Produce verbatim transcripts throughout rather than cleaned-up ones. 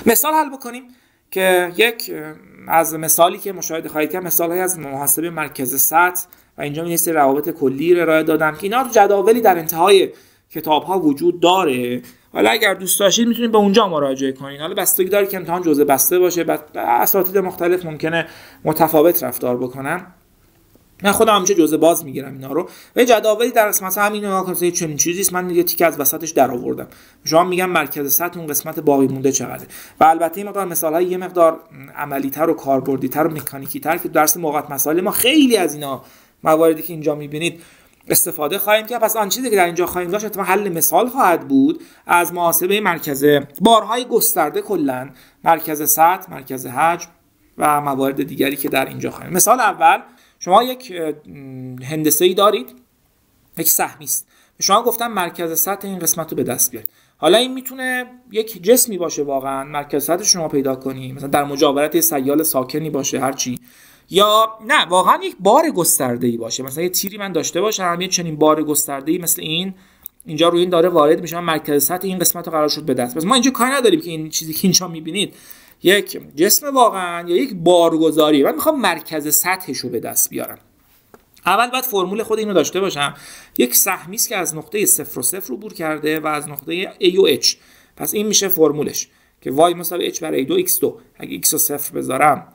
مثال حل بکنیم که یک از مثالی که مشاهده خواهید کرد مثال‌های از محاسبه مرکز سطح و اینجا می نیست روابط کلی ارائه دادم که اینا تو جداولی در انتهای کتاب‌ها وجود داره. حالا اگر دوست داشتید میتونید به اونجا مراجعه کنید. حالا بستگی داره که امتحان جزء بسته باشه، بعد اساتید مختلف ممکنه متفاوت رفتار بکنن. من خودم همیشه جزء باز میگیرم اینا رو. و جداولی در مثلا همین نگاه کنید چنین چیزی است، من یه تیکه از وسطش در آوردم. شما میگم مرکز سطح اون قسمت باقی مونده چقدره. و البته این مقدار مثال‌های یه مقدار عملی‌تر و کاربردی‌تر و مکانیکی‌تر که درس موقت مسائل ما خیلی از اینا مواردی که اینجا می‌بینید استفاده خواهیم کرد. پس آن چیزی که در اینجا خواهیم داشت اتفاقا حل مثال خواهد بود از محاسبه مرکز بارهای گسترده، کلا مرکز سطح، مرکز حجم و موارد دیگری که در اینجا خواهیم. مثال اول، شما یک هندسه‌ای دارید، یک سهمی است. شما گفتم مرکز سطح این قسمت رو به دست بیارید. حالا این میتونه یک جسمی باشه، واقعا مرکز سطح شما پیدا کنی، مثلا در مجاورت سیال ساکنی باشه هر چی، یا نه واقعا یک بار گسترده‌ای باشه، مثلا یه تیری من داشته باشم، یه چنین بار گسترده‌ای مثل این اینجا روی این داره وارد میشه، مرکز سطح این قسمت رو قرار شد به دست. پس ما اینجا کاری نداریم که این چیزی که اینجا میبینید یک جسم واقعا یا یک بارگذاری، من میخوام مرکز سطحش رو به دست بیارم. اول باید فرمول خود اینو داشته باشم. یک سهمی است که از نقطه صفر و صفر عبور کرده و از نقطه A و H. پس این میشه فرمولش که y مساوی h برای دو x دو. اگه x رو صفر بذارم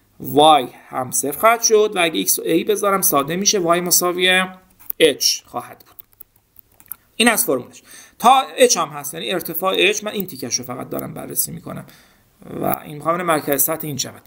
y هم صفر خواهد شد و اگه x و a بذارم ساده میشه y مساوی h خواهد بود. این از فرمولش. تا h هم هست، یعنی ارتفاع h، من این تیکش رو فقط دارم بررسی میکنم و این میخوام مرکز سطح این شود.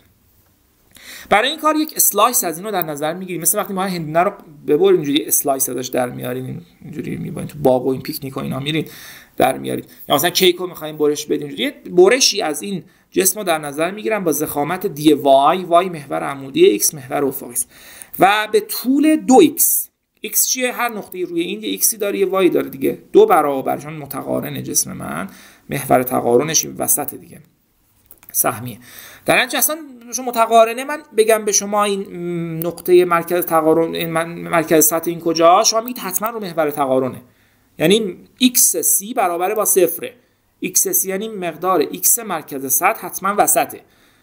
برای این کار یک اسلایس از اینو در نظر میگیریم، مثل وقتی ما هندونه رو ببرید اینجوری اسلایس ازش در میارین، اینجوری میبرین تو باغ و این پیکنیک و اینا میرین در میارید، یا مثلا کیک رو میخوایم برش بدیم، اینجوری برشی از این جسم رو در نظر میگیرم با ضخامت دی وای، وای محور عمودی، ایکس محور افقی است و به طول دو ایکس. ایکس چیه؟ هر نقطه‌ای روی این یه ایکسی داره، یه وای داره دیگه، دو برابرشون متقارن جسم من، محور تقارنش این وسط دیگه سهمیه. در نتیجه اصلا شما متقارنه، من بگم به شما این نقطه مرکز تقارن، این مرکز سطح این کجا، شما میگید حتما رو محور تقارنه، یعنی ایکس سی برابر با صفره. ایکس سی یعنی مقدار ایکس مرکز سطح حتما وسطه،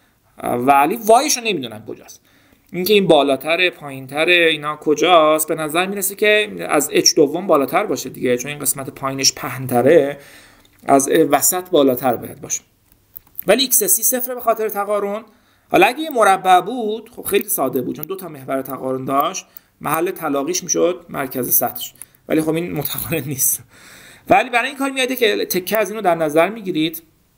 ولی وایش رو نمیدونم کجاست. اینکه این بالاتر پایینتر اینا کجاست، به نظر میرسه که از اچ دوم بالاتر باشه دیگه، چون این قسمت پایینش پهن‌تره، از وسط بالاتر باید باشه. ولی ایکس سی صفر به خاطر تقارن. حالا اگه یه مربع بود خب خیلی ساده بود، چون دو تا محور تقارن داشت، محل تلاقیش میشد مرکز سطحش، ولی خب این متقارن نیست. ولی برای این کار میاد که تکه از اینو در نظر میگیرید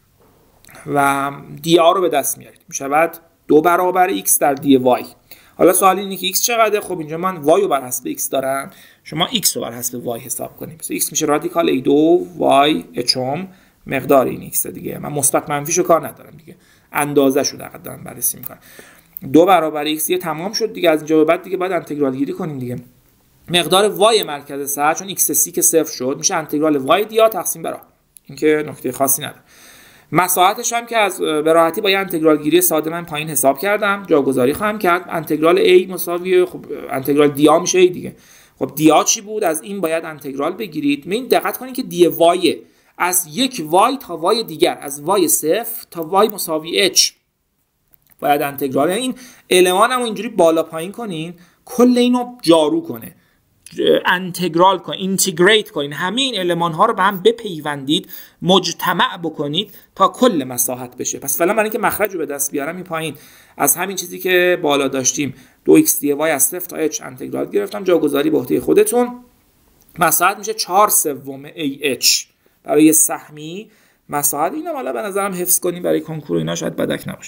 و دی آر رو به دست میارید، میشود دو برابر ایکس در دی وای. حالا سوال اینه که ایکس چقدره؟ خب اینجا من وای رو بر حسب ایکس دارم، شما ایکس رو بر حسب وای حساب کنید. پس ایکس میشه رادیکال ای دو وای اچم مقدار این ایکس دیگه، من مثبت منفیشو کار ندارم دیگه، اندازه شو دقیقاً دارم بررسی میکنم. دو برابر ایکس دیگه تمام شد دیگه، از اینجا به بعد دیگه باید انتگرال گیری کنیم دیگه. مقدار وای مرکز سطح، چون ایکس سی که صفر شد، میشه انتگرال وای دی تقسیم بر آ. این که نکته خاصی نداره. مساحتش هم که از به راحتی با یه انتگرال گیری ساده من پایین حساب کردم، جاگذاری خواهم کرد. انتگرال a مساوی خب انتگرال دی آ میشه ای دیگه. خب دی آ چی بود؟ از این باید انتگرال بگیرید. این دقت کنید که دی وای از یک وای تا وای دیگر، از وای صفر تا وای مساوی اچ باید انتگرال، یعنی این المان هم اینجوری بالا پایین کنین، کل اینو جارو کنه، انتگرال کنین، اینتگریت کنین، همه این المان ها رو به هم بپیوندید، مجتمع بکنید تا کل مساحت بشه. پس فعلا برای اینکه مخرج رو به دست بیارم، این پایین از همین چیزی که بالا داشتیم دو ایکس دی وای از صفر تا اچ انتگرال گرفتم، جاگذاری به عهده خودتون. مساحت میشه چهار سوم ای اچ برای سهمی. مساحت اینم حالا به نظرم حفظ کنیم برای کنکور اینا، شاید بدک نباشه.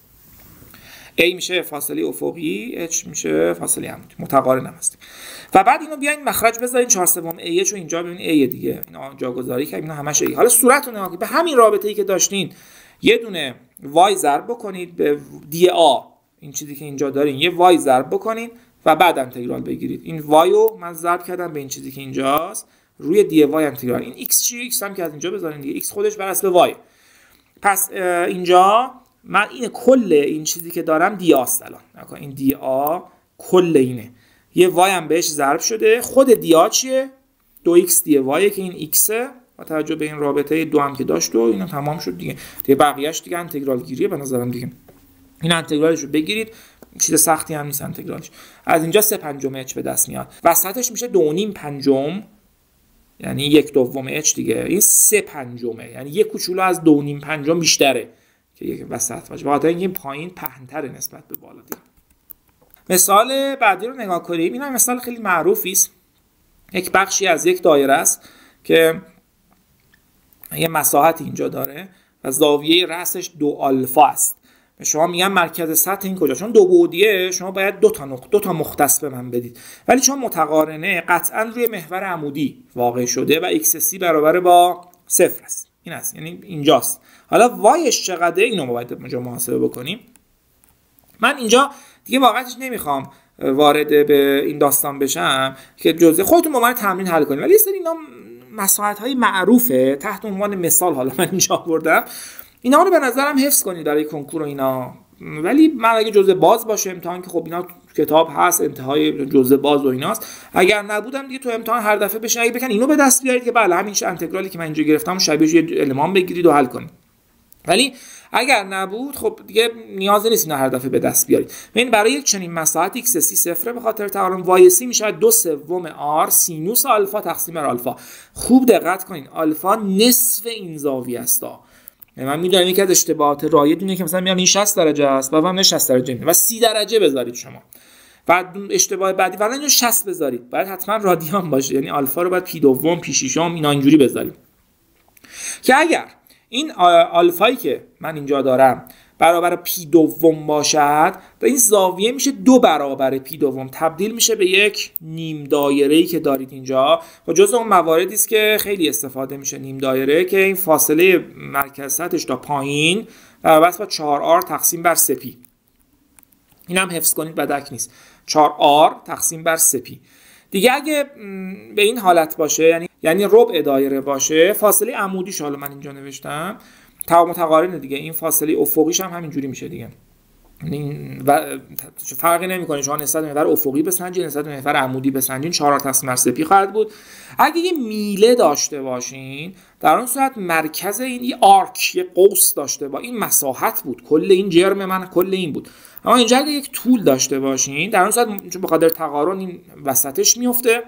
A میشه فاصله افقی، H میشه فاصله عمودی، متقارن هم هست. و بعد اینو بیاین مخرج بذارین چهار سوم ای اچ رو اینجا ببینید A دیگه، اینا جاگذاری که اینا همش A. حالا صورت رو نگاه کنید، به همین رابطه‌ای که داشتین یه دونه y ضرب بکنید به دی آ، این چیزی که اینجا دارین یه y ضرب بکنین و بعد انتگرال بگیرید. این y رو من ضرب کردم به این چیزی که اینجاست، روی دی وای انتگرال. این x چی؟ x هم که از اینجا بذارین دیگه، x خودش بر حسب y. پس اینجا من این کل این چیزی که دارم دی آست. الان این دی آ کل اینه، یه وای هم بهش ضرب شده. خود دی آ چیه؟ دو ایکس دی وای که این x با توجه به این رابطه دو هم که داشت و اینا تمام شد دیگه. دیگه بقیه‌اش دیگه انتگرال گیریه به نظرم دیگه. این انتگرالش رو بگیرید، چیز سختی هم نیست انتگرالش. از اینجا سه پنجم اچ به دست میاد. وسطش میشه دو و نیم پنجم، یعنی یک دوم اچ دیگه. این سه پنجمه، یعنی یک کوچولو از دو و نیم پنجم بیشتره که یک وسط باشه. بخاطر اینکه این پایین پهن‌تره نسبت به بالا دیگه. مثال بعدی رو نگاه کنیم. این هم مثال خیلی معروفی است. یک بخشی از یک دایره است که یه مساحت اینجا داره و زاویه رأسش دو آلفا است. به شما میگم مرکز سطح این کجا؟ چون دو بعدیه شما باید دو تا نقطه دو تا مختص به من بدید، ولی چون متقارنه قطعا روی محور عمودی واقع شده و ایکس سی برابر با صفر است. این است، یعنی اینجاست. حالا وایش چقدره اینو ما باید اینجا محاسبه بکنیم. من اینجا دیگه واقعاش نمیخوام وارد به این داستان بشم که جزء خودتون با من تمرین حل کنید، ولی یه سری اینا مسائل های معروفه تحت عنوان مثال حالا من اینجا آوردم، اینا رو به نظرم حفظ کنید برای کنکور و اینا. ولی من اگه جزء باز باشه امتحان که خب اینا تو کتاب هست، انتهای جزء باز و ایناست، اگر نبودم دیگه تو امتحان هر دفعه بشین اگه بکن اینو به دست بیارید که بله همین انتگرالی که من اینجا گرفتم شبیهش یه المان بگیرید و حل کنید. ولی اگر نبود خب دیگه نیازی نیست اینا هر دفعه به دست بیارید. ببین برای یک چنین مساحت ایکس سی صفره به خاطر تقارن، وای سی میشه دو سوم آر سینوس آلفا تقسیم بر آلفا. خوب دقت کنین آلفا نصف این زاویه است. من میدونم یکی از اشتباهات رایج اینه که مثلا میگن این شصت درجه است و هم شصت درجه میشه و سی درجه بذارید شما. بعد اشتباه بعدی ولی اینو شصت بذارید. باید حتما رادیان باشه، یعنی آلفا رو باید پی دوم پی ششم اینا اینجوری بذارید. که اگر این آلفایی که من اینجا دارم برابر پی دوم باشد و این زاویه میشه دو برابر پی دوم، تبدیل میشه به یک نیم دایره‌ای که دارید اینجا و جزء اون مواردی است که خیلی استفاده میشه نیم دایره، که این فاصله مرکز سطحش تا پایین برابر با چهار آر تقسیم بر سه پی. اینم حفظ کنید بدک نیست. چهار آر تقسیم بر سه پی. دیگه اگه به این حالت باشه، یعنی یعنی ربع دایره باشه، فاصله عمودیش حالا من اینجا نوشتم تمام متقارنه دیگه، این فاصله افقیش هم همینجوری میشه دیگه. و فرقی نمیکنه شما نسبت به محور افقی بسنجین نسبت به محور عمودی بسنجین، چهار تقسیم بر سه پی خواهد بود. اگه یه میله داشته باشین در اون صورت مرکز این یه آرک، یه قوس داشته با این مساحت بود، کل این جرم من کل این بود. اما اینجا اگه یک طول داشته باشین در اون صورت چون به خاطر تقارن این وسطش میفته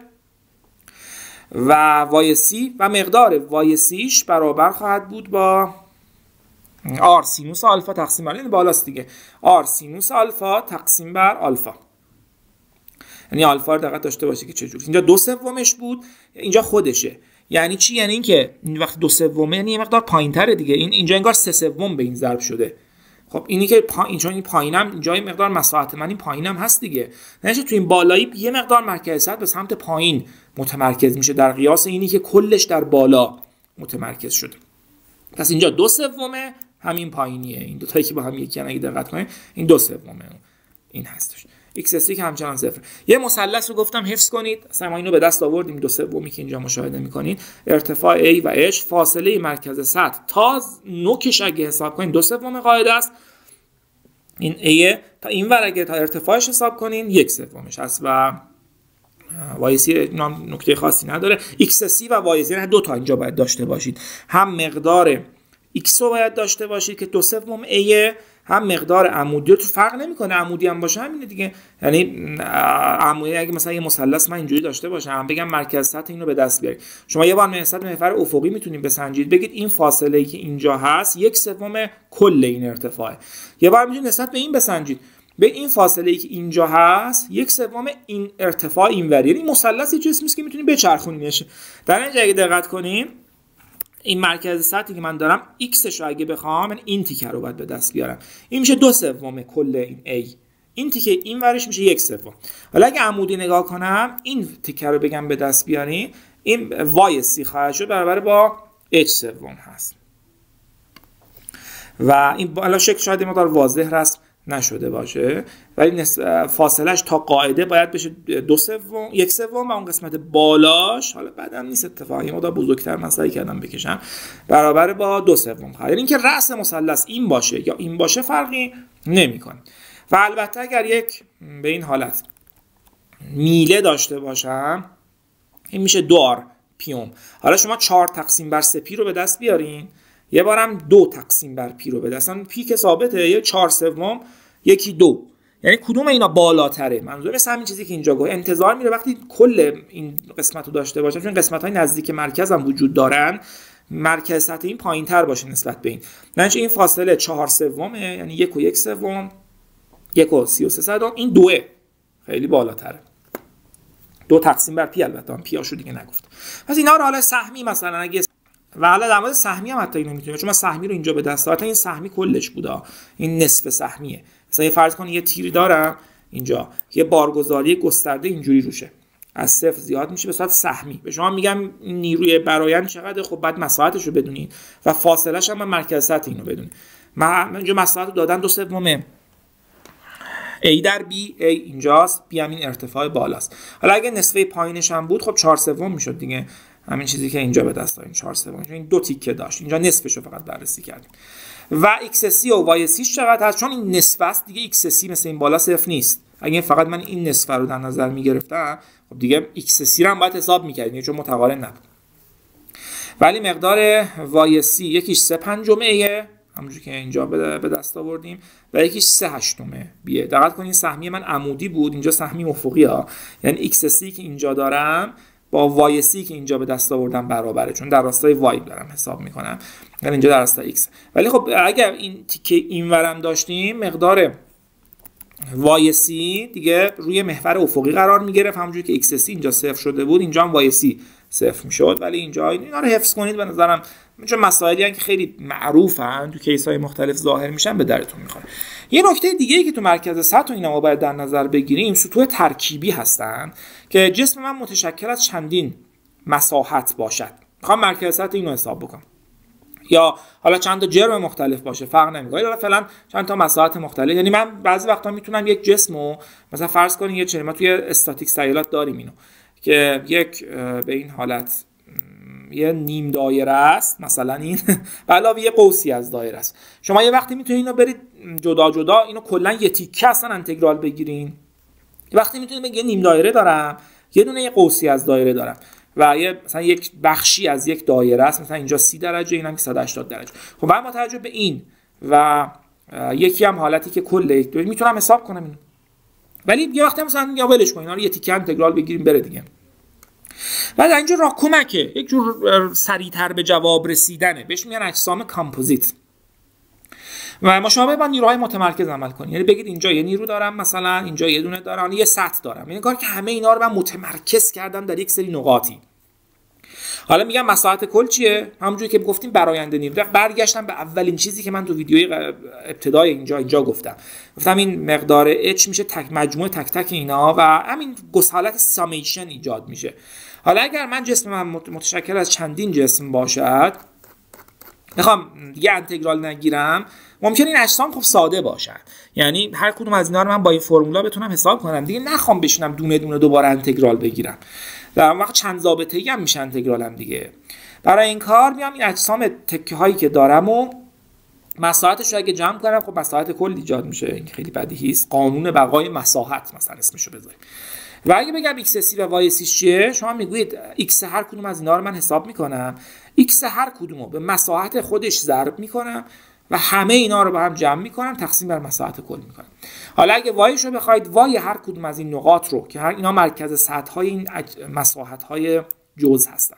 و وای سی و مقدار وای سیش برابر خواهد بود با آر سینوس آلفا تقسیم بر، این بالاست دیگه، آر سینوس آلفا تقسیم بر آلفا. یعنی آلفا رو دقت داشته باشید که چجوری اینجا دو سومش بود اینجا خودشه. یعنی چی؟ یعنی اینکه این وقت دو سومه یعنی یه مقدار پایین‌تره دیگه، این اینجا انگار سه سوم به این ضرب شده. خب اینی که پا... این چون این پایینم اینجا یه مقدار مساحت من این پایینم هست دیگه، نشه تو این بالایی یه مقدار مرکز سطح به سمت پایین متمرکز میشه در قیاس اینی که کلش در بالا متمرکز شده. پس اینجا دو سومه همین پایینیه، این دو تایی که با هم یکی اگه دقت کنید این دو سومه این هستش. ایکس سی که همچنان صفر. یه مثلث رو گفتم حفظ کنید، اصلا ما اینو به دست آوردیم دو سومی که اینجا مشاهده می‌کنید، ارتفاع A و H، فاصله مرکز سطح تا نوکش اگه حساب کنید دو سوم قاعده است، این A تا این ور اگه تا ارتفاعش حساب کنین یک سومش است و وای سی نکته خاصی نداره. ایکس سی و وای سی دو تا اینجا باید داشته باشید، هم مقدار ایکس رو باید داشته باشید که دو سوم A، هم مقدار عمودی رو. تو فرق نمیکنه عمودی هم باشه همینه دیگه، یعنی عمودی اگه مثلا یه مثلث من اینجوری داشته باشم بگم مرکز سطح اینو به دست بیارید، شما یه بار نسبت به محور افقی میتونید بسنجید بگید این فاصله ای که اینجا هست یک سوم کل این ارتفاعه. یه بار میتونید نسبت به این بسنجید به این فاصله ای که اینجا هست یک سوم این ارتفاع اینوری، یعنی مثلث یه جسمی است که میتونید بچرخونینش. در اینجا اگه دقت کنین این مرکز سطحی که من دارم ایکسش رو اگه بخوام من این تیکه رو باید به دست بیارم، این میشه دو سوم کل این A، این تیکه این ورش میشه یک سوم. حالا اگه عمودی نگاه کنم این تیکه رو بگم به دست بیارین، این وای سی خواهد شد برابر با H سوم هست و این حالا شکل شاید مقدار واضح راست نشده باشه، ولی فاصلهش تا قاعده باید بشه دو سوم یک سوم و اون قسمت بالاش حالا بعدم نیست اتفاقی یه مقدار بزرگتر من سعی کردم بکشم برابر با دو سوم. یعنی اینکه رأس مثلث این باشه یا این باشه فرقی نمیکنه. و البته اگر یک به این حالت میله داشته باشم این میشه دو آر پیوم. حالا شما چهار تقسیم بر سه پی رو به دست بیارین، یه بارم دو تقسیم بر پی رو به دست. اصلا پی که ثابته، یه چهار سوم یکی دو، یعنی کدوم اینا بالاتره؟ منظور مثل همین چیزی که اینجا گفت، انتظار میره وقتی کل این قسمت رو داشته باشه، چون قسمت های نزدیک مرکز هم وجود دارن، مرکز سطح این پایین تر باشه نسبت به این. یعنی این فاصله چهار سومه، یعنی یک و یک سوم، یک و سی و سه صدم، این دوه خیلی بالاتره. دو تقسیم بر پی، البته پی هاشو دیگه نگفت. پس اینا رو حالا سهمی مثلا اگه، و حالا در مورد سهمی هم حتی اینو میتونیم، چون من سهمی رو اینجا به دست دارم، این سهمی کلش بودا، این نصف سهمیه. مثلا یه فرض کن یه تیری دارم اینجا، یه بارگذاری گسترده اینجوری روشه، از صفر زیاد میشه به صورت سهمی. به شما میگم نیروی برآیند چقدر، خب بعد مساحتش رو بدونید و فاصله‌اش هم مرکز سطح اینو بدونید. من اینجا مساحت رو دادن دو سوم A در B، A اینجاست، B همین ارتفاع بالاست. حالا اگه نصفه پایینش هم بود خب چهار سوم میشد دیگه، همین چیزی که اینجا به دست داریم چهار سوم، این دو تیکه داشت، اینجا نصفش رو فقط بررسی کردیم. و ایکس سی و وای سی چقدر هست؟ چون این نصف است دیگه، ایکس سی مثل این بالا صفر نیست. اگه فقط من این نصف رو در نظر میگرفتم خب دیگه ایکس سی رو هم باید حساب میکردیم چون متقارن نبود. ولی مقدار وای سی یکیش سه پنجم ایه، همونجوری که اینجا به دست آوردیم، و یکیش سه هشتمه بیه. دقت کنین سهمی من عمودی بود، اینجا سهمی افقی ها، یعنی ایکس سی که اینجا دارم با وای سی که اینجا به دست آوردم برابره، چون در راستای وای دارم حساب میکنم، یعنی اینجا در راستای ایکس. ولی خب اگر این تیکه اینورم داشتیم، مقدار وای سی دیگه روی محور افقی قرار میگرفت، همونجوری که ایکس سی اینجا صفر شده بود، اینجا هم وای سی صفر میشد. ولی اینجا اینا رو حفظ کنید به نظرم، چون مسائلی هستن که خیلی معروفن تو کیس های مختلف ظاهر میشن، به درتون میخوره. یه نکته دیگه ای که تو مرکز سطح و اینا ما باید در نظر بگیریم، سطوح ترکیبی هستن که جسم من متشکل از چندین مساحت باشد. میخوام مرکز سطح اینو حساب بکنم، یا حالا چند تا جرم مختلف باشه فرق نمیکنه، حالا فعلا چند تا مساحت مختلف. یعنی من بعضی وقتا میتونم یک جسمو مثلا فرض کنین یه چنین، ما توی استاتیک سیالات داریم اینو که یک به این حالت یه نیم دایره است مثلا، این به علاوه یه قوسی از دایره است. شما یه وقتی میتونید اینو برید جدا جدا اینو کلا یه تیکه اصلا انتگرال بگیرین، یه وقتی میتونید بگید نیم دایره دارم، یه دونه یه قوسی از دایره دارم و یه مثلا یک بخشی از یک دایره است، مثلا اینجا سی درجه، اینم صد و هشتاد درجه. خب بعد با توجه به این و یکی هم حالتی که کل یک دایره میتونم حساب کنم اینو، ولی یه وقتی مثلا یا ولش کن اینا رو یه تیکه انتگرال بگیریم بره دیگه. بعد اینجا راه کمکه، یک جور سریعتر به جواب رسیدنه، بهش میگن اجسام کامپوزیت. و ما شما با نیروهای متمرکز عمل کنید، یعنی بگید اینجا یه نیرو دارم، مثلا اینجا یه دونه دارم، یه سطح دارم، یعنی کار که همه اینا رو من متمرکز کردم در یک سری نقاطی. حالا میگم مساحت کل چیه؟ همونجوری که گفتیم براینده نیرو. برگشتم به اولین چیزی که من تو ویدیوی ابتدای اینجا اینجا گفتم گفتم این مقدار H میشه تک مجموع تک تک اینا و همین گسالت سامیشن ایجاد میشه. حالا اگر من جسم من متشکل از چندین جسم باشد، میخوام دیگه انتگرال نگیرم، ممکنه این اجسام خب ساده باشن، یعنی هر کدوم از اینا رو من با این فرمولا بتونم حساب کنم دیگه، نخوام بشینم دونه دونه دوباره انتگرال بگیرم. در واقع چند ضابطه‌ای هم میشه انتگرالم دیگه. برای این کار میام این اجسام تکه هایی که دارم و مساحتش رو اگه جمع کنم خب مساحت کل ایجاد میشه. این خیلی بدیهی است، قانون بقای مساحت مثلا اسمشو بذاریم. و اگه بگم ایکس سی و وای سی چیه، شما میگویید ایکس هر کدوم از اینا رو من حساب میکنم، ایکس هر کدومو به مساحت خودش ضرب میکنم و همه اینا رو با هم جمع میکنم تقسیم بر مساحت کل میکنم. حالا اگه وایش رو بخواید، وای هر کدوم از این نقاط رو که هر اینا مرکز سطح های این مساحت های جزء هستن،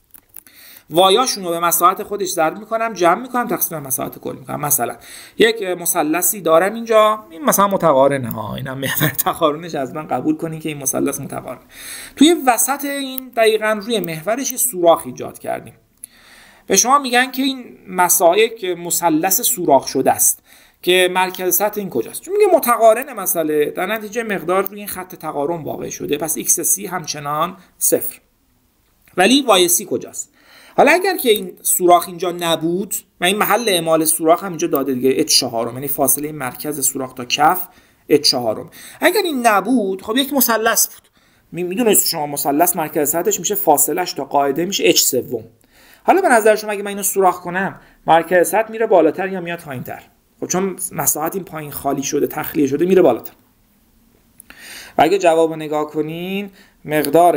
وایاشون رو به مساحت خودش ضرب میکنم، جمع میکنم، تقسیم بر مساحت کل میکنم. مثلا یک مثلثی دارم اینجا، این مثلا متقارنه ها، اینم محور تقارنش از من قبول کنین که این مثلث متقارنه. توی وسط این دقیقاً روی محورش سوراخ ایجاد کردیم. به شما میگن که این مساحت مثلث سوراخ شده است که مرکز سطح این کجاست. چون میگه متقارن مسئله، در نتیجه مقدار روی این خط تقارن واقع شده، پس ایکس سی همچنان صفر. ولی وای سی کجاست؟ حالا اگر که این سوراخ اینجا نبود و این محل اعمال سوراخ هم اینجا داده دیگه، اچ چهار، یعنی فاصله مرکز سوراخ تا کف اچ چهار، اگر این نبود خب یک مثلث بود. میدونید شما مثلث مرکز سطحش میشه فاصلهش تا قاعده میشه اچ سوم. حالا به نظر شما اگه من اینو سوراخ کنم مرکز سطح میره بالاتر یا میاد پایینتر؟ خب چون مساحت این پایین خالی شده، تخلیه شده، میره بالاتر. و اگه جوابو نگاه کنین، مقدار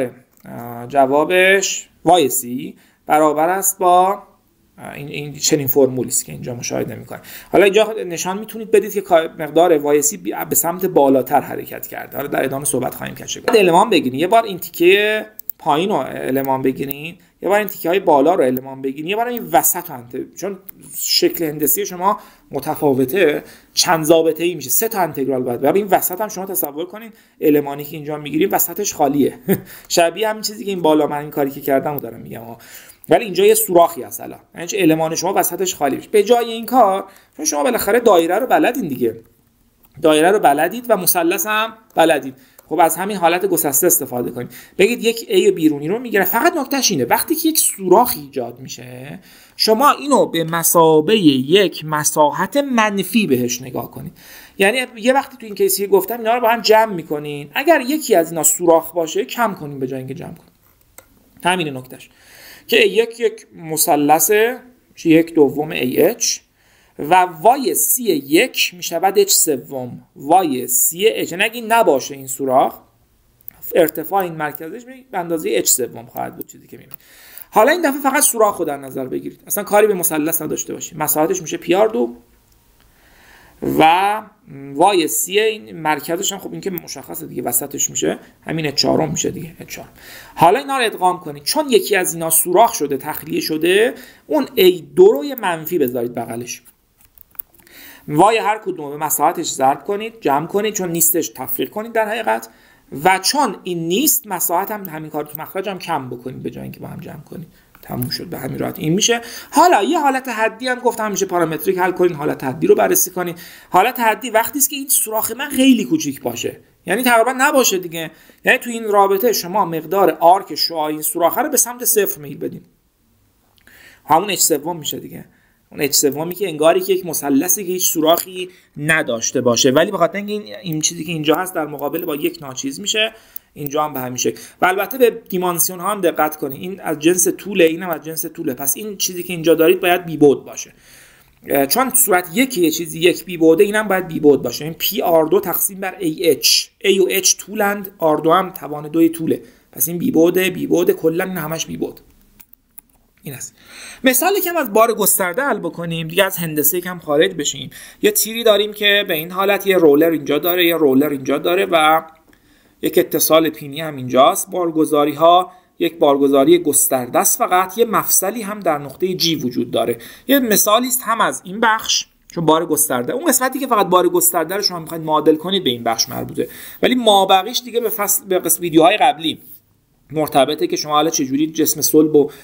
جوابش وای سی برابر است با این این چنین فرمولی است که اینجا مشاهده می‌کنید. حالا اینجا نشان میتونید بدید که مقدار وای سی به سمت بالاتر حرکت کرده. حالا در ادامه صحبت خواهیم کرد. بعد المان بگیرید. یه بار این تیکه پایین رو المان بگیرید، یه بار این تیکه های بالا رو المان بگیرید، یه بار این وسط رو انت... چون شکل هندسی شما متفاوته، چند ضابطه‌ای میشه، سه تا انتگرال باید. بعد این وسط هم شما تصور کنید المانی که اینجا میگیریم وسطش خالیه. شبیه همین چیزی که این بالا من این کاری که کردم رو دارم میگم، ولی اینجا یه سوراخی هست الان، یعنی المان شما وسطش خالی میشه. به جای این کار چون شما بالاخره دایره رو بلدین دیگه، دایره رو بلدید و مثلث هم بلدید، خب از همین حالت گسسته استفاده کنید. بگید یک A بیرونی رو میگیره. فقط نکتهش اینه وقتی که یک سوراخ ایجاد میشه شما اینو به مثابه یک مساحت منفی بهش نگاه کنید. یعنی یه وقتی تو این کیسی گفتم اینا رو با هم جمع میکنین، اگر یکی از اینا سوراخ باشه کم کنین به جای اینکه جمع کنین. همین نکتهش که یک یک مثلثه میشه یک دوم ای اچ و وای سی یک میشود اچ سوم وای سی اچ. اگه نباشه این سوراخ ارتفاع این مرکزش به اندازه اچ سوم خواهد بود، چیزی که میبینید. حالا این دفعه فقط سوراخ رو در نظر بگیرید، اصلا کاری به مثلث نداشته باشید. مساحتش میشه پی آر دو و وای سی این مرکزش هم خب این که مشخصه دیگه، وسطش میشه همین اچ چهار میشه دیگه، اچ چهار. حالا اینا رو ادغام کنید، چون یکی از اینا سوراخ شده تخلیه شده، اون ای دو رو یه منفی بذارید بغلش. وای هر کدوم به مساحتش ضرب کنید، جمع کنید، چون نیستش تفریق کنید در حقیقت، و چون این نیست مساحت هم همین کار تو مخرج هم کم بکنید به جای اینکه با هم جمع کنید. تموم شد. به همین راحت این میشه. حالا یه حالت حدی هم گفتم میشه پارامتریک حل کنید، حالت حدی رو بررسی کنید. حالت حدی وقتی است که این سوراخ من خیلی کوچیک باشه، یعنی تقریبا نباشه دیگه، یعنی تو این رابطه شما مقدار آرک شعاع این سوراخ رو به سمت صفر میل بدین، همون اچ سوم میشه دیگه. اون اچ سومی که انگاری که یک مثلثی که هیچ سوراخی نداشته باشه، ولی به خاطر اینکه این این چیزی که اینجا هست در مقابل با یک ناچیز میشه، اینجا هم به همین شکل. و البته به دیمانسیون ها هم دقت کنید، این از جنس طوله، اینم از جنس طوله، پس این چیزی که اینجا دارید باید بی بعد باشه، چون صورت یکی یه چیزی یک بی بعده، اینم باید بی بعد باشه. این پی آر دو تقسیم بر ای اچ، ای و اچ طولند، آر دو هم توان دوی طوله، پس این بی بعده بی بعده کلا این همش بی بعد. این است. مثال یکم از بار گسترده حل بکنیم دیگه، از هندسه یکم خارج بشیم. یه تیری داریم که به این حالت یه رولر اینجا داره، یه رولر اینجا داره و یک اتصال پینی هم اینجاست. بارگذاری ها یک بارگذاری گسترده است، فقط یه مفصلی هم در نقطه جی وجود داره. یه مثالی است هم از این بخش، چون بار گسترده، اون قسمتی که فقط بار گسترده رو شما می‌خواید معادل کنید به این بخش مربوطه، ولی مابقیش دیگه به فصل به قسم ویدیوهای قبلی مرتبطه که شما حالا چجوری جسم صلب و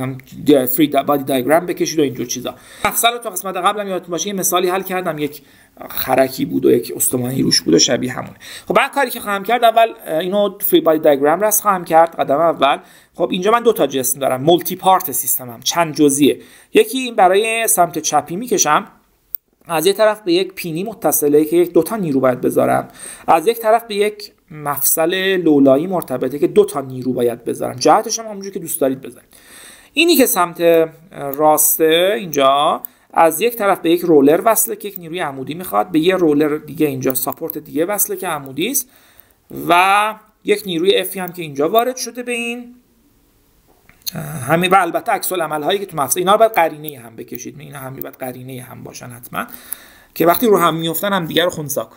فری بادی دیاگرام بکشید و اینجور چیزا. مفصل رو تو قسمت قبلم یادتون باشه یه مثالی حل کردم، یک خرکی بود و یک استومانی روش بود و شبیه همونه. خب بعد کاری که خواهم کرد، اول اینو فری بادی دیاگرام راست خواهم کرد قدم اول. خب اینجا من دو تا جسم دارم، مولتی پارت سیستمم، چند جزئیه. یکی این برای سمت چپی میکشم، از یک طرف به یک پینی متصله که یک دو تا نیرو باید بذارم، از یک طرف به یک مفصل لولایی مرتبطه که دو تا نیرو باید بذارم. جهتش هم همونجوری که دوست دارید بذارید. اینی که سمت راسته اینجا از یک طرف به یک رولر وصله که یک نیروی عمودی میخواد، به یک رولر دیگه اینجا ساپورت دیگه وصله که عمودی است، و یک نیروی افی هم که اینجا وارد شده به این همین. و البته عکس العمل هایی که تو مفصل، اینا رو باید قرینه هم بکشید، اینا هم باید قرینه هم باشن حتما، که وقتی رو هم میافتن هم دیگه رو خنثی کن.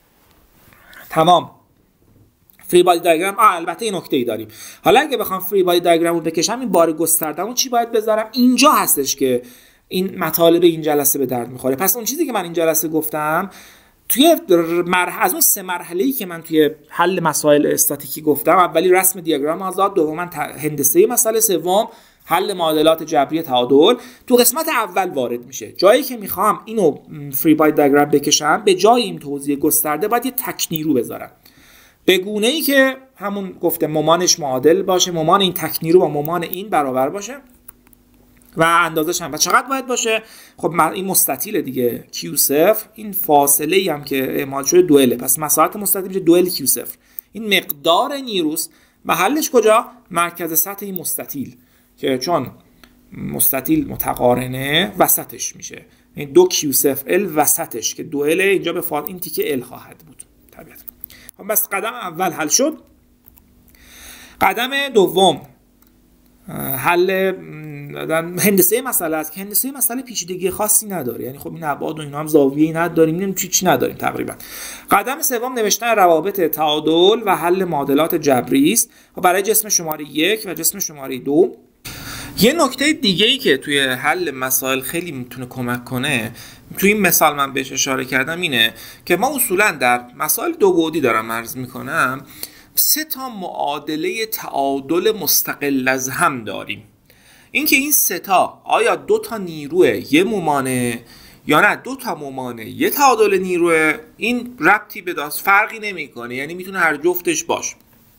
تمام. فری بادی دیاگرام. آ البته این نکته ای داریم. حالا اگه بخوام فری بادی دیاگرام رو بکشم، این بار گسترده‌مو چی باید بذارم؟ اینجا هستش که این مطالب این جلسه به درد میخوره. پس اون چیزی که من این جلسه گفتم توی مرحله از اون سه مرحله‌ای که من توی حل مسائل استاتیکی گفتم، اولی رسم دیاگرام آزاد، دوما هندسه مسئله، سوم حل معادلات جبری تعادل، تو قسمت اول وارد میشه. جایی که میخوام اینو فری بادی دیاگرام بکشم، به جای این توضیح گسترده باید یه تک نیرو بذارم، به گونه ای که همون گفته ممانش معادل باشه، ممان این تک نیرو با ممان این برابر باشه و اندازش هم. و چقدر باید باشه؟ خب این مستطیل دیگه، کیو صفر، این فاصله ای هم که اعمال شده دوئله، پس مساحت مستطیل میشه دوئل کیو صفر. این مقدار نیروست. محلش کجا؟ مرکز سطح این مستطیل، که چون مستطیل متقارنه وسطش میشه، این دو کیو صفر ال وسطش که دوئله، اینجا به فاصله این تیکه ال خواهد بود طبیعتا. خب بس قدم اول حل شد. قدم دوم حل هندسه مسئله است که هندسه مسئله پیچیدگی خاصی نداره، یعنی خب این ابعاد و اینا هم زاویه‌ای نداریم، اینم چی چی نداریم تقریبا. قدم سوم نوشتن روابط تعادل و حل معادلات جبری است و برای جسم شماره یک و جسم شماره دو. یه نکته دیگه ای که توی حل مسائل خیلی میتونه کمک کنه، توی این مثال من بهش اشاره کردم، اینه که ما اصولا در مسائل دو بعدی دارم عرض میکنم سه تا معادله تعادل مستقل از هم داریم. اینکه این سه تا آیا دو تا نیروه یه مومانه یا نه دو تا مومانه یه تعادل نیروه، این ربطی به داست فرقی نمیکنه، یعنی میتونه هر جفتش باشه.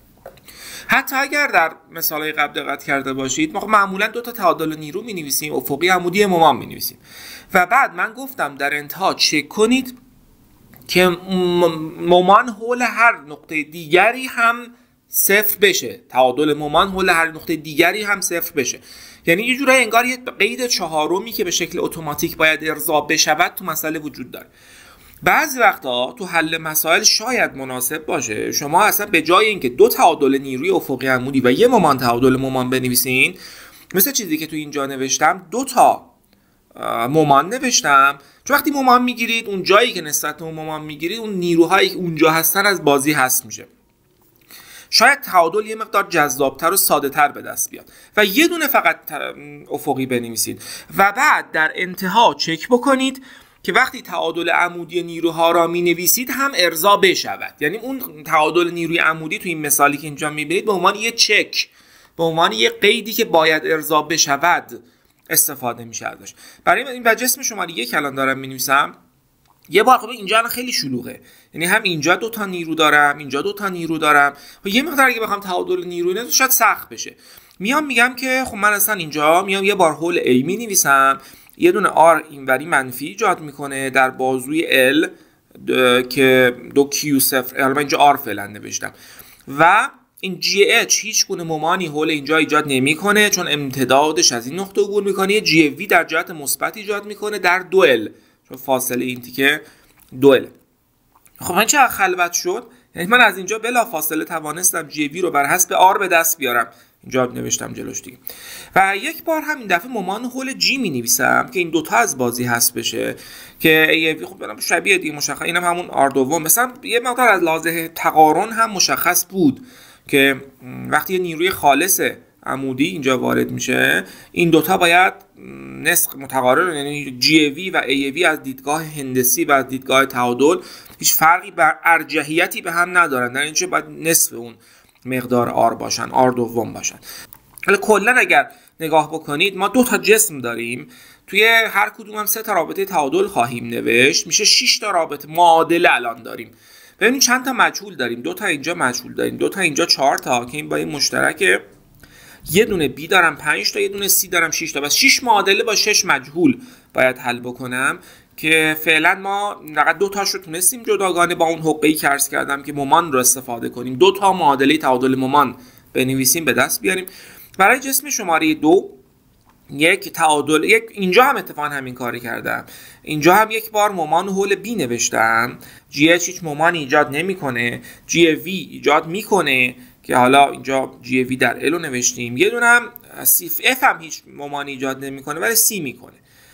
حتی اگر در مثالهای قبل دقت کرده باشید ما معمولا دو تا تعادل نیرو می نویسیم، افقی عمودی مومان می نویسیم و بعد من گفتم در انتها چک کنید که مومان حول هر نقطه دیگری هم صفر بشه، تعادل مومان حول هر نقطه دیگری هم صفر بشه. یعنی یه جورایی انگار یه قید چهارمی که به شکل اتوماتیک باید ارضا بشود تو مسئله وجود داره. بعضی وقتا تو حل مسائل شاید مناسب باشه شما اصلا به جای اینکه دو تعادل نیروی افقی عمودی و یه مومان تعادل مومان بنویسین، مثل چیزی که تو اینجا نوشتم دو تا مومان نوشتم، چون وقتی مومان میگیرید اون جایی که نسبت به اون مومان میگیرید اون نیروهایی که اونجا هستن از بازی حذف میشه. شاید تعادل یه مقدار جذابتر و ساده تر به دست بیاد و یه دونه فقط افقی بنویسید و بعد در انتها چک بکنید که وقتی تعادل عمودی نیروها را می نویسید هم ارضا بشود. یعنی اون تعادل نیروی عمودی تو این مثالی که اینجا میبینید به عنوان یه چک، به عنوان یه قیدی که باید ارضا بشود استفاده میشه ازش. برای این و جسم شماره یک الان دارم می نویسم، یه بار خب اینجا خیلی شلوغه، یعنی هم اینجا دو تا نیرو دارم، اینجا دو تا نیرو دارم و یه مقدار اگه بخوام تعادل نیروی نویسم شاید سخت بشه. میام میگم که خب من اصلا اینجا میام یه بار هول A می نویسم، یه دونه R اینوری منفی ایجاد میکنه در بازوی L که دو کیو صفر، الان اینجا R فعلا نوشتم و این جی اچ هیچ گونه مومانی حول اینجا ایجاد نمیکنه چون امتدادش از این نقطه عبور میکنه. یه جی وی در جهت مثبت ایجاد میکنه در دو ال، چون فاصله این تیکه دو ال. خب من چه خلوت شد، یعنی من از اینجا بلا فاصله توانستم جی وی رو بر حسب آر به دست بیارم، اینجا نوشتم جلوش دیگه. و یک بار هم این دفعه مومان حول جی می نویسم که این دوتا از بازی حذف بشه که ای وی خب برام شبیه دیگه مشخص، اینم هم همون آر دوم. مثلا یه مقدار از لحاظ تقارن هم مشخص بود که وقتی یه نیروی خالص عمودی اینجا وارد میشه این دوتا باید نسخ متقارن، یعنی جی وی و ای وی از دیدگاه هندسی و از دیدگاه تعادل هیچ فرقی بر ارجحیتی به هم ندارن، در اینجا باید نصف اون مقدار آر باشن، آر دوم باشن. حالا کلا اگر نگاه بکنید ما دو تا جسم داریم، توی هر کدوم هم سه تا رابطه تعادل خواهیم نوشت، میشه شش تا رابطه معادله الان داریم. ببینید چند تا مجهول داریم، دو تا اینجا مجهول داریم، دو تا اینجا چهار تا که این با این مشترکه، یه دونه بی دارم پنج تا، یه دونه سی دارم شش تا، بس شش معادله با شش مجهول باید حل بکنم که فعلا ما فقط دو تاش رو تونستیم جداگانه با اون حقه‌ای که عرض کردم که مومان رو استفاده کنیم دو تا معادله تعادل مومان بنویسیم به دست بیاریم. برای جسم شماره دو یک تعادل، یک اینجا هم اتفاقا همین کاری کردم، اینجا هم یک بار مومان حول بی نوشتم، جی اچ هیچ مومانی ایجاد نمیکنه، جی وی ایجاد میکنه که حالا اینجا جی وی در ال رو نوشتیم، یه دونه هم اف هم هیچ مومانی ایجاد نمیکنه ولی سی میکنه.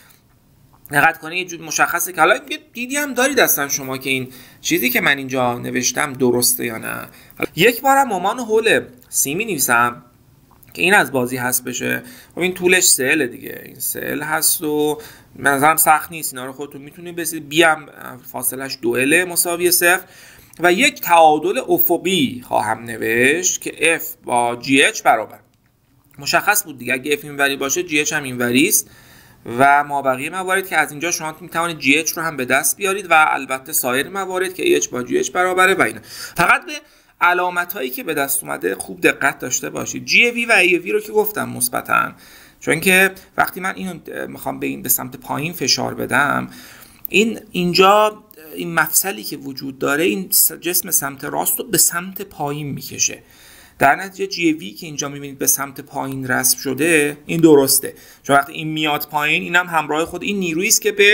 دقت کنید یه جور مشخصه که حالا دیدی هم دارید اصلا شما که این چیزی که من اینجا نوشتم درسته یا نه. یک بارم مومان حول سی می نویسم که این از بازی هست بشه و این طولش سهله دیگه، این سهل هست و منظرم سخت نیست، اینا رو خودتون میتونید بسید. بی هم فاصلش دو ال مساوی صفر و یک تعادل افقی خواهم نوشت که F با جی اچ برابر، مشخص بود دیگه، اگه F اینوری باشه جی اچ هم اینوری است و ما بقیه موارد که از اینجا شما میتوانید جی اچ رو هم به دست بیارید و البته سایر موارد که H با جی اچ برابره و اینا. فقط به علامت هایی که به دست اومده خوب دقت داشته باشید. جی وی و ای وی رو که گفتم مثبتاً، چون که وقتی من اینو میخوام به این به سمت پایین فشار بدم، این اینجا این مفصلی که وجود داره این جسم سمت راست رو به سمت پایین میکشه، در نتیجه جی وی که اینجا میبینید به سمت پایین رسم شده این درسته، چون وقتی این میاد پایین اینم همراه خود این نیرویی است که به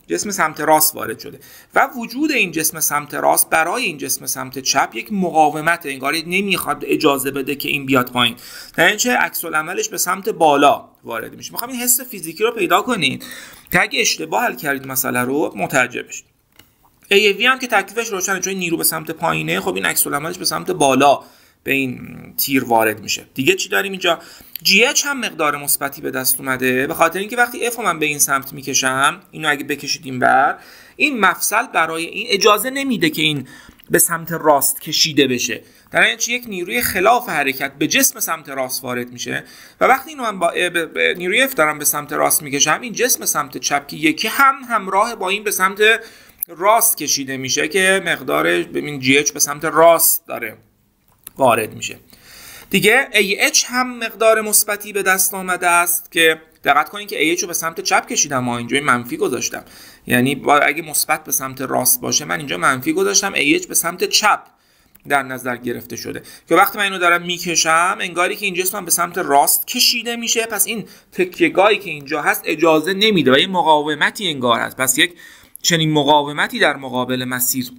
جسم سمت راست وارد شده و وجود این جسم سمت راست برای این جسم سمت چپ یک مقاومت، انگار نمیخواد اجازه بده که این بیاد پایین، در این چه عکس العملش به سمت بالا وارد میشه. میخوام این حس فیزیکی رو پیدا کنید که اگه اشتباه حل کردید مسئله رو متوجه بشید. ای وی هم که تکلیفش روشنه، چون نیرو به سمت پایینه، خب این عکس العملش به سمت بالا به این تیر وارد میشه. دیگه چی داریم اینجا؟ جی اچ هم مقدار مثبتی به دست اومده، به خاطر اینکه وقتی اف من به این سمت میکشم، اینو اگه بکشید اینور، این مفصل برای این اجازه نمیده که این به سمت راست کشیده بشه، در این چه یک نیروی خلاف حرکت به جسم سمت راست وارد میشه و وقتی اینو من با نیروی اف دارم به سمت راست میکشم، این جسم سمت چپ که یکی هم همراه با این به سمت راست کشیده میشه که مقدار این جی اچ به سمت راست داره وارد میشه. دیگه ای اچ هم مقدار مثبتی به دست آمده است که دقت کنید که ای اچ رو به سمت چپ کشیدم، ما اینجا منفی گذاشتم، یعنی اگه مثبت به سمت راست باشه من اینجا منفی گذاشتم، ای اچ به سمت چپ در نظر گرفته شده که وقتی من اینو دارم میکشم انگاری که این جسم به سمت راست کشیده میشه، پس این تکیه‌گاهی که اینجا هست اجازه نمیده و یه مقاومتی انگار هست، پس یک چنین مقاومتی در مقابل مسیر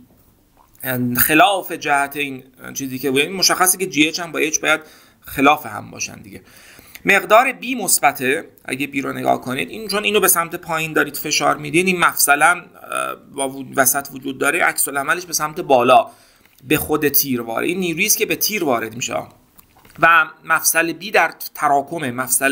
خلاف جهت این چیزی که بود، مشخصه که جی اچ هم با اچ باید خلاف هم باشن دیگه. مقدار بی مثبته، اگه بی رو نگاه کنید، این چون اینو به سمت پایین دارید فشار میدین، این مفصلا با وسط وجود داره، عکس العملش به سمت بالا به خود تیر وارد، این نیرویی است که به تیر وارد میشه و مفصل بی در تراکم، مفصل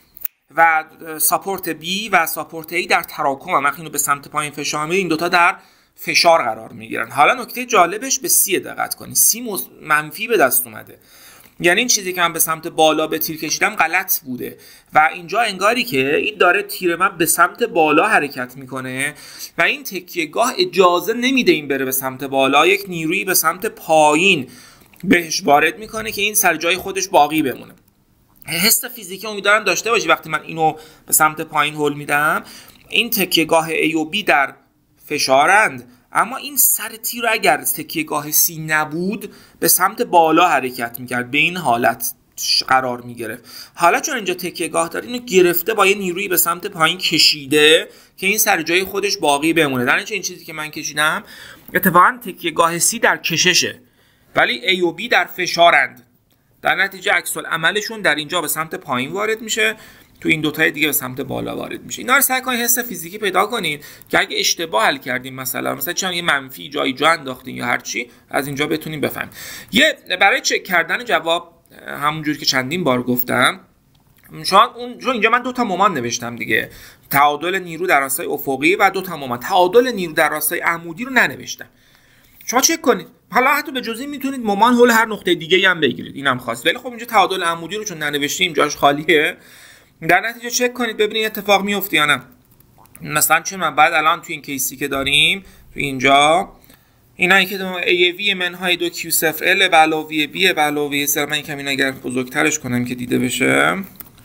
و ساپورت بی و ساپورت ای در تراکم، وقتی اینو به سمت پایین فشار میدین این دوتا در فشار قرار میگیرن. حالا نکته جالبش به سی دقت کنید، سی منفی به دست اومده، یعنی این چیزی که من به سمت بالا به تیر کشیدم غلط بوده و اینجا انگاری که این داره تیر من به سمت بالا حرکت میکنه و این تکیه‌گاه اجازه نمیده این بره به سمت بالا، یک نیرویی به سمت پایین بهش وارد میکنه که این سر جای خودش باقی بمونه. حس فیزیکی امیدوارم داشته باشی وقتی من اینو به سمت پایین هل میدم، این تکیه‌گاه A و B در فشارند، اما این سر تیر اگر تکیه‌گاه C نبود به سمت بالا حرکت میکرد، به این حالت قرار میگرفت. حالا چون اینجا تکیه‌گاه داره اینو گرفته با یه نیرویی به سمت پایین کشیده که این سر جای خودش باقی بمونه، در این چیزی که من کشیدم اتفاقا تکیه‌گاه C در کششه ولی A و B در فشارند، در نتیجه عکس العملشون در اینجا به سمت پایین وارد میشه، تو این دوتای دیگه به سمت بالا وارد میشه. اینا رو سعی کنید حس فیزیکی پیدا کنید که اگه اشتباه حل کردیم مثلا مثلا چون یه منفی جایی جا انداختین یا هر چی، از اینجا بتونیم بفهمیم. یه برای چک کردن جواب همونجوری که چندین بار گفتم، شما اون چون اینجا من دو تا مومان نوشتم دیگه، تعادل نیرو در راستای افقی و دو تا مومان، تعادل نیرو در راستای عمودی رو ننوشتم. شما چک کنید، حالا حتی به جزئی میتونید مومان هول هر نقطه دیگه هم بگیرید، اینم خاص، ولی خب اینجا تعادل عمودی رو چون ننوشتیم جاش خالیه، در نتیجه چک کنید ببینید اتفاق میفته یا نه. مثلا چون من بعد الان تو این کیسی که داریم تو اینجا اینایی که ای وی منهای دو کیو صفر ال به علاوه بی به علاوه صفر، من یکم اینا اگر بزرگترش کنم که دیده بشه،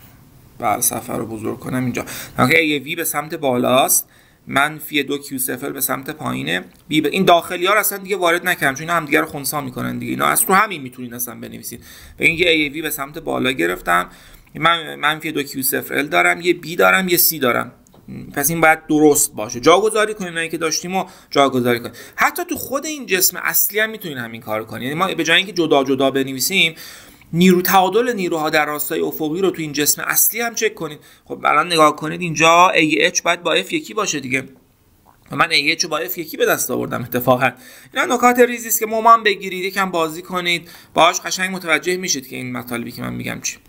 بعد صفحه رو بزرگ کنم اینجا، که ای وی به سمت بالاست، منفی دو کیو صفر به سمت پایینه، بی ب... این داخلی ها رو اصلا دیگه وارد نکردم چون اینا هم دیگه رو خنثی میکنن دیگه، اینا اصلا رو همین میتونید اصلا بنویسید. ببین یه ای وی به سمت بالا گرفتم، من منفی دو کیو صفر ال دارم، یه بی دارم، یه سی دارم، پس این باید درست باشه. جاگذاری کنید، اینایی که داشتیم و جاگذاری کنید. حتی تو خود این جسم اصلی هم میتونید همین کارو کنید، یعنی ما به جای اینکه جدا جدا بنویسیم، نیرو تعادل نیروها در راستای افقی رو تو این جسم اصلی هم چک کنید. خب الان نگاه کنید اینجا ای اچ باید با F یکی باشه دیگه، من ای اچ رو با F یکی به دست آوردم اتفاقا. اینا نکات ریزی است که مومان بگیرید، یکم بازی کنید باهاش، قشنگ متوجه میشید که این مطالبی که من میگم چی.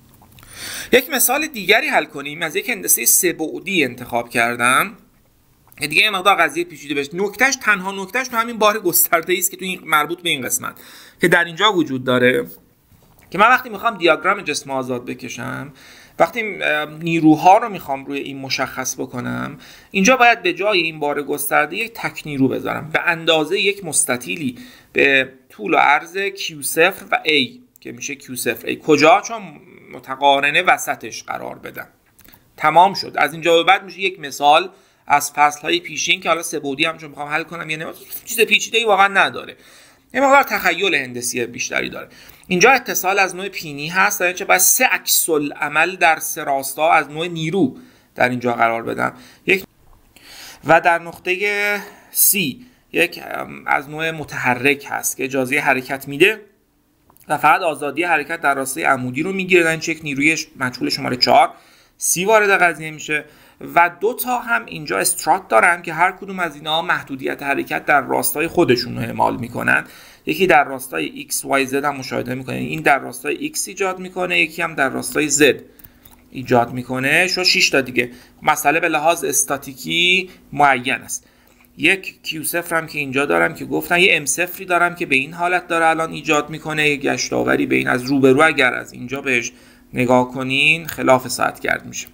یک مثال دیگری حل کنیم. از یک هندسه سه بعدی انتخاب کردم دیگه، یه مقدار قضیه پیچیده بشه. نکتهش تنها نکتهش تو همین بار گسترده‌ای است که تو این مربوط به این قسمت که در اینجا وجود داره، که من وقتی میخوام دیاگرام جسم آزاد بکشم، وقتی نیروها رو میخوام روی این مشخص بکنم، اینجا باید به جای این بار گسترده یک تک نیرو بذارم به اندازه یک مستطیلی به طول و عرض کیو صفر و A که میشه کیو صفر A. کجا؟ چون متقارنه وسطش قرار بدم. تمام شد. از اینجا به بعد میشه یک مثال از فصلهای پیشین که حالا سه بعدی هم چون میخوام حل کنم، یعنی چیز پیچیده‌ای واقعا نداره، یه مقدار تخیل هندسی بیشتری داره. اینجا اتصال از نوع پینی هست، در اینجا باید سه عکس العمل در سه راستا از نوع نیرو در اینجا قرار بدم. یک و در نقطه C یک از نوع متحرک هست که اجازه حرکت میده و فقط آزادی حرکت در راستای عمودی رو میگیره. در این چک نیروی مجهول شماره چهار C وارد قضیه میشه و دو تا هم اینجا استرات دارن که هر کدوم از اینا محدودیت حرکت در راستای خودشون رو اعمال میکنن. یکی در راستای X Y Z هم مشاهده میکنه، این در راستای X ایجاد میکنه، یکی هم در راستای Z ایجاد میکنه. شو شش تا دیگه مسئله به لحاظ استاتیکی معین است. یک کیو صفر هم که اینجا دارم که گفتن، یه ام صفری دارم که به این حالت داره الان ایجاد میکنه، یه گشتاوری به این از روبرو اگر از اینجا بهش نگاه کنین خلاف ساعتگرد میشه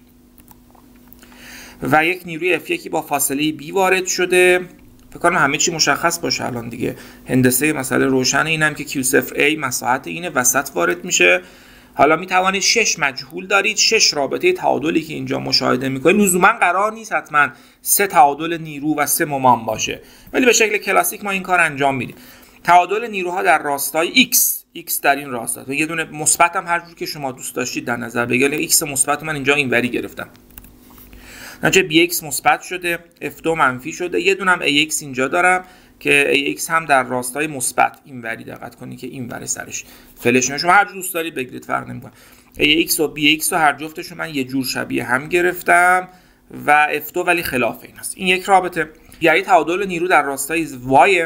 و یک نیروی اف یک با فاصله B وارد شده. فکر کنم همه چی مشخص باشه الان دیگه. هندسه مسئله روشن. اینم که کیو صفر A مساحت اینه، وسط وارد میشه. حالا می توانید شش مجهول دارید، شش رابطه تعادلی که اینجا مشاهده میکنید. لزوما قرار نیست حتما سه تعادل نیرو و سه مومان باشه، ولی به شکل کلاسیک ما این کار انجام میدیم. تعادل نیروها در راستای X، X در این راستا و یه دونه مثبت هم هر جور که شما دوست داشتید در نظر بگیرید. X مثبت من اینجا اینوری گرفتم، نتیجه بی ایکس مثبت شده، اف دو منفی شده. یه دونه هم ای ایکس اینجا دارم که ای ایکس هم در راستای مثبت اینوری. دقت کنید که اینور سرش فلش میشه. شما هر جور دوست دارید بگیرید، فرق نمیکنه. ای ایکس و بی ایکس رو هر جفتشون من یه جور شبیه هم گرفتم و اف دو ولی خلاف این است. این یک رابطه. یعنی تعادل نیرو در راستای وای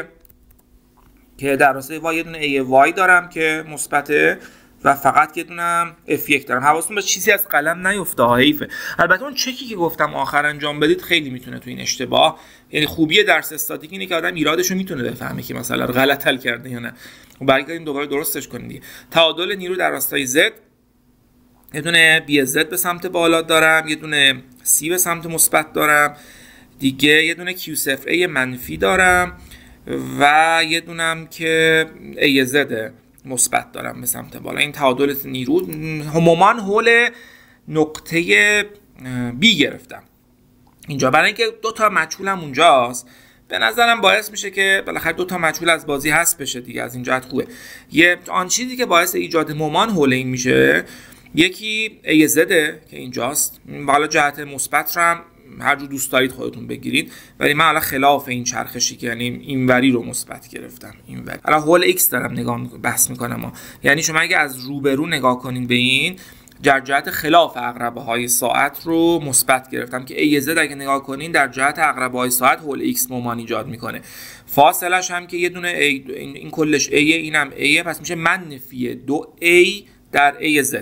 که در راستای وای یه دونه ای وای دارم که مثبته و فقط یه دونم اف یک دارم. حواستون به چیزی از قلم نیفته ها، حیفه. البته اون چکی که گفتم آخر انجام بدید خیلی میتونه تو این اشتباه، یعنی خوبی درس استاتیک اینه که آدم ایرادش رو میتونه بفهمه که مثلا غلط حل کرده یا نه و برگردیم دوباره درستش کنیم دیگه. تعادل نیرو در راستای زد، یه دونه بی زد به سمت بالا دارم، یه دونه سی به سمت مثبت دارم دیگه، یه دونه کیو صفر ای منفی دارم و یه دونم که ای زد مثبت دارم به سمت بالا. این تعادل نیرو همومان حول نقطه B گرفتم اینجا، برای اینکه دو تا مجهولم اونجاست. به نظرم باعث میشه که بالاخره دو تا مجهول از بازی حذف بشه دیگه. از این جهت خوبه. یه آن چیزی که باعث ایجاد مومان حول این میشه، یکی ای زده که اینجاست. حالا جهت مثبت رو هم هر جو دوست دارید خودتون بگیرید، ولی من حالا خلاف این چرخشی که یعنی اینوری رو مثبت گرفتم. اینوری حالا هول ایکس دارم نگاه می... بحث میکنم ها. یعنی شما اگه از روبرو نگاه کنین به این، در جهت خلاف عقربه های ساعت رو مثبت گرفتم که ای زد اگه نگاه کنین در جهت عقربه های ساعت هول ایکس مومان ایجاد میکنه. فاصلش هم که یه دونه ای، این, این کلش ای، اینم ای، پس میشه منفی دو ای در ای زد.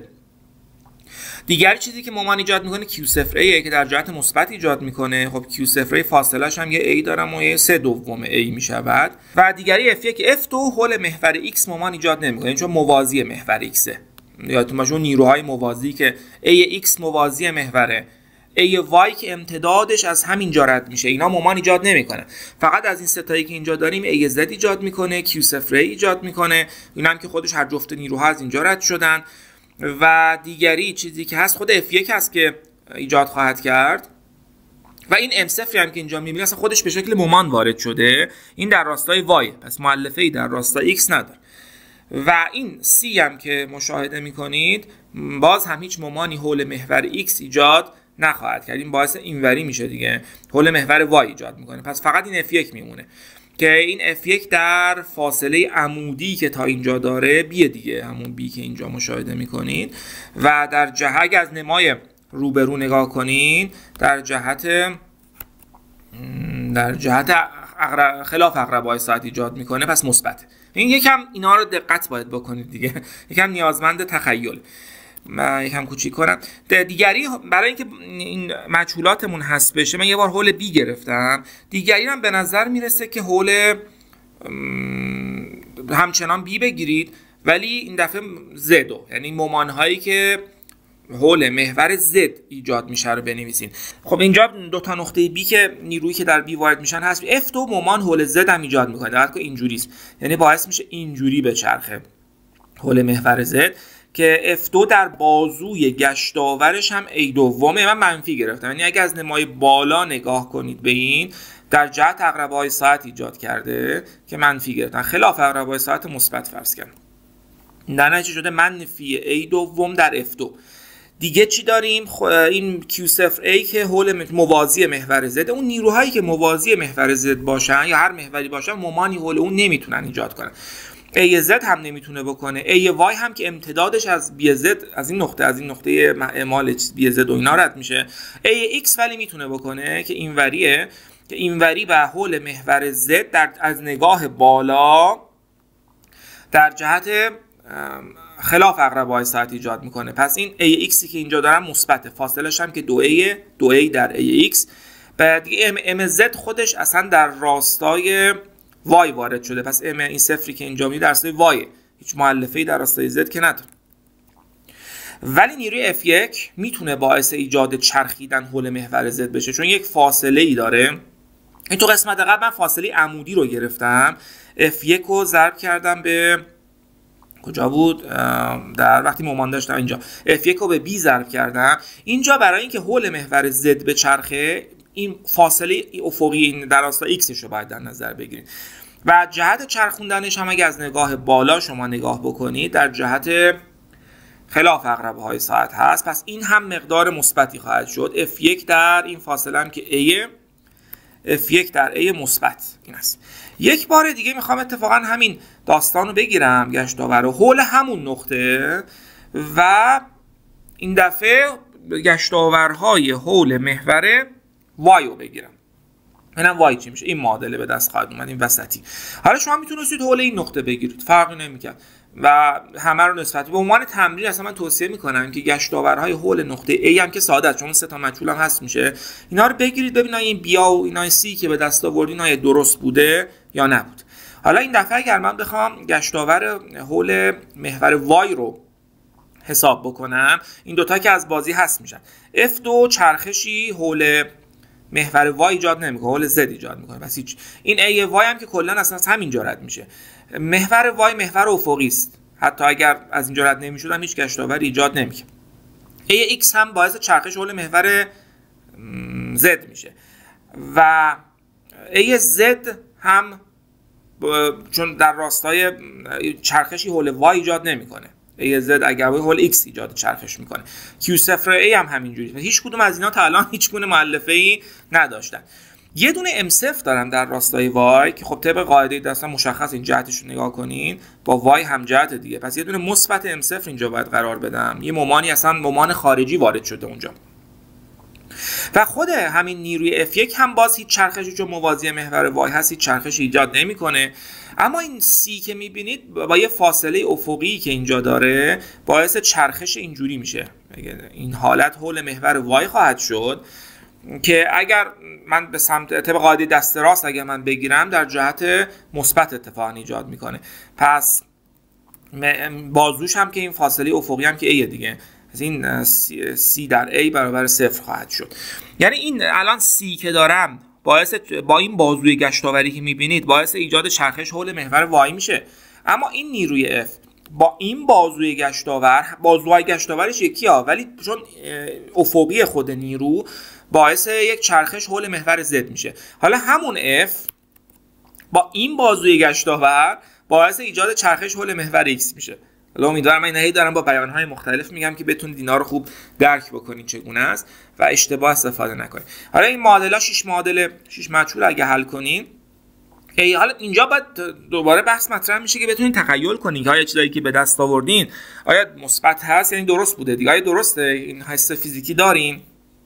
دیگر چیزی که مومان ایجاد میکنه کیو صفر ای که در جهت مثبت ایجاد میکنه. خب کیو صفر ای فاصلش هم یه a دارم و یه سه دوم ای میشود و دیگری اف یک اف دو حول محور x مومان ایجاد نمیکنه چون موازی محور x. یادتون باشه اون نیروهای موازی که ای x موازی محوره، ای وای که امتدادش از همین جا رد میشه، اینا مومان ایجاد نمیکنه. فقط از این ستایی که اینجا داریم ای زد ایجاد میکنه، کیو صفر ای ایجاد میکنه، اینا هم که خودش هر جفت نیروها از اینجا رد شدن. و دیگری چیزی که هست خود اف یک هست که ایجاد خواهد کرد و این ام صفر هم که اینجا میبینید اصلا خودش به شکل مومان وارد شده. این در راستای وای، پس مؤلفه ای در راستای ایکس نداره. و این سی هم که مشاهده میکنید باز هم هیچ مومانی حول محور ایکس ایجاد نخواهد کرد. این باعث اینوری میشه دیگه، حول محور وای ایجاد میکنه. پس فقط این اف یک میمونه که این اف یک در فاصله عمودی که تا اینجا داره بیه دیگه، همون بی که اینجا مشاهده میکنید. و در جهت اگه از نمای روبرو نگاه کنین در جهت در جهت خلاف عقربه‌های ساعت ایجاد میکنه، پس مثبت. این یکم اینا رو دقت باید بکنید دیگه، یکم نیازمند تخیل. من یکم کوچیک کنم. دیگری برای اینکه این مجهولاتمون حذف بشه من یه بار حول بی گرفتم. دیگری هم به نظر میرسه که حول همچنان بی بگیرید ولی این دفعه زدو، یعنی مومان هایی که حول محور زد ایجاد میشه رو بنویسین. خب اینجا دو تا نقطه بی که نیرویی که در بی وارد میشن هست. اف دو مومان حول زد هم ایجاد میکنه. دقت کن اینجوری است، یعنی باعث میشه اینجوری به چرخه حول محور زد که اف دو در بازوی گشتاورش هم ای دومه. من منفی گرفتم، یعنی اگه از نمای بالا نگاه کنید به این در جهت عقربه‌های ساعت ایجاد کرده که منفی گرفتن، خلاف عقربه‌های ساعت مثبت فرض کردم. در نتیجه شده منفی ای دوم در اف دو. دیگه چی داریم؟ این کیو صفر ای که حول موازی محور زد، اون نیروهایی که موازی محور زد باشن یا هر محوری باشن ممانی حول اون نمیتونن ایجاد کنن. ای زد هم نمیتونه بکنه، ای وای هم که امتدادش از بی زد از این نقطه از این نقطه اعمال بی زد و اینا رد میشه. ای ایکس ولی میتونه بکنه که اینوریه، که اینوری به حول محور زد در از نگاه بالا در جهت خلاف عقربه‌های ساعت ایجاد میکنه. پس این ای ایکسی که اینجا دارم مثبته، فاصلش هم که دو ای دو ای در ای ایکس. بعد دیگه ام ام زد خودش اصلا در راستای وای وارد شده، پس ام این صفری که اینجا میاد در راستای وای، هیچ مؤلفه‌ای در راستای زد که نداره. ولی نیروی اف یک میتونه باعث ایجاد چرخیدن حول محور زد بشه، چون یک فاصله ای داره. این تو قسمت قبل من فاصله عمودی رو گرفتم، اف یک رو ضرب کردم به کجا بود؟ در وقتی مومان داشتم اینجا اف یک رو به بی ضرب کردم. اینجا برای اینکه حول محور زد به چرخه، این فاصله افقی در راستای ایکسش رو باید در نظر بگیرید و جهت چرخوندنش هم اگه از نگاه بالا شما نگاه بکنید در جهت خلاف عقربه‌های ساعت هست. پس این هم مقدار مثبتی خواهد شد. اف یک در این فاصله هم که A، اف یک در A مثبت این است. یک بار دیگه میخوام اتفاقا همین داستان رو بگیرم، گشتاور رو حول همون نقطه و این دفعه گشتاورهای حول محور وای رو بگیرم. اینم وای چی میشه؟ این معادله به دست خواهد اومد، این وسطی. حالا شما میتونستید حول این نقطه بگیرید، فرقی نمیکرد و همه رو نسبت به عنوان تمرین اصلا من توصیه میکنم که گشتاورهای حول نقطه A هم که ساده است چون سه تا مجهول هم هست میشه، اینا رو بگیرید ببینید این بیا و اینا سی که به دست آوردین اینا درست بوده یا نبود. حالا این دفعه اگر من بخوام گشتاور حول محور وای رو حساب بکنم، این دوتا که از بازی هست میشن. اف دو چرخشی حول محور وای ایجاد نمیکنه، حول زد ایجاد میکنه. پس هیچ. این ای وای هم که کلا اصلا از همینجا رد میشه. محور وای محور افقی است، حتی اگر از اینجا رد نمیشد هم هیچ گشتاوری ایجاد نمیکنه. ای ایکس هم باعث چرخش حول محور زد میشه و ای زد هم چون در راستای چرخشی حول وای ایجاد نمیکنه. ای زد اگر حول ایکس ایجاد چرخش میکنه. کیو صفر ای هم همینجوری. هیچ کدوم از اینا تا الان هیچ گونه مؤلفه‌ای نداشتن. یه دونه ام صفر دارم در راستای وای که خب طبق قاعده داستان مشخص این جهتش رو نگاه کنین با وای هم جهت دیگه. پس یه دونه مثبت ام صفر اینجا باید قرار بدم. یه مومانی اصلا مومان خارجی وارد شده اونجا. و خود همین نیروی اف یک هم باز هیچ چرخشی چون موازی محور وای هست هیچ چرخشی ایجاد نمیکنه. اما این سی که میبینید با یه فاصله افقی که اینجا داره باعث چرخش اینجوری میشه. این حالت حول محور وای خواهد شد که اگر من به سمت طبق قاعده دست راست اگر من بگیرم در جهت مثبت اتفاق ایجاد میکنه. پس بازوش هم که این فاصله افقی هم که A دیگه، از این سی در A برابر صفر خواهد شد. یعنی این الان سی که دارم باعث با این بازوی گشتاوری که میبینید باعث ایجاد چرخش حول محور وای میشه. اما این نیروی F با این بازوی گشتاور، بازوهای گشتاورش یکی ها ولی چون افقی خود نیرو باعث یک چرخش حول محور Z میشه. حالا همون F با این بازوی گشتاور باعث ایجاد چرخش حول محور X میشه. حالا امیدوارم من اینایی دارم با بیانهای مختلف میگم که بتونید اینا رو خوب درک بکنید چگونه است و اشتباه استفاده نکنید. حالا این معادله شش معادله شش مجهول اگه حل کنین، ای حالا اینجا باید دوباره بحث مطرح میشه که بتونید تخیل کنین که آیا چیزایی که به دست آوردین آیا مثبت هست یعنی درست بوده دیگه، آیا درسته این حس فیزیکی دارین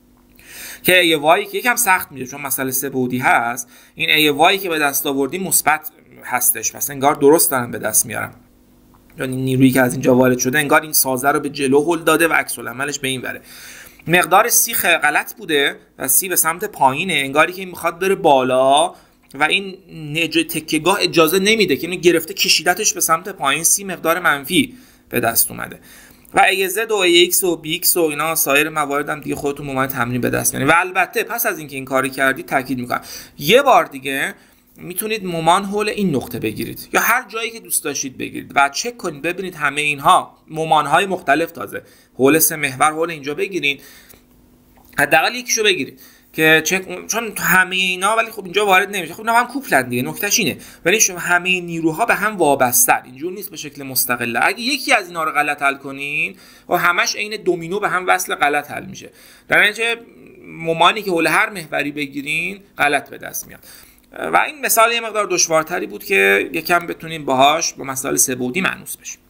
که ای وای که یکم سخت میشه چون مسئله سه بعدی هست، این ای وای که به دست آوردین مثبت هستش، پس انگار درست دارن به دست میارن. یعنی نیرویی که از اینجا وارد شده انگار این سازه رو به جلو هل داده و عکس العملش به این وره. مقدار سی غلط بوده و سی به سمت پایینه، انگاری که میخواد بره بالا و این نج تکیه‌گاه اجازه نمیده که اینو گرفته کشیدتش به سمت پایین، سی مقدار منفی به دست اومده. و ای زد و ای ایکس و بی ایکس و اینا سایر موارد هم دیگه خودتون مومنت تمرین به دست میارید. و البته پس از اینکه این کاری کردید تاکید میکنم یه بار دیگه میتونید مومان حول این نقطه بگیرید یا هر جایی که دوست داشتید بگیرید و چک کنید ببینید همه اینها مومان‌های مختلف تازه حول سه محور حول اینجا بگیرید، حداقل یکیشو بگیرید که چک چون همه اینا، ولی خب اینجا وارد نمیشه. خب اینا هم کوپلن دیگه، نکتهش اینه. ولی شما همه نیروها به هم وابستن، اینجور نیست به شکل مستقله. اگه یکی از اینا رو غلط حل کنین و همش عین دومینو به هم وصل غلط حل میشه. در نتیجه مومانی که حول هر محوری بگیرین غلط به دست میاد. و این مثال یه مقدار دشوارتری بود که یکم بتونیم باهاش با مسائل سه بعدی مانوس بشیم.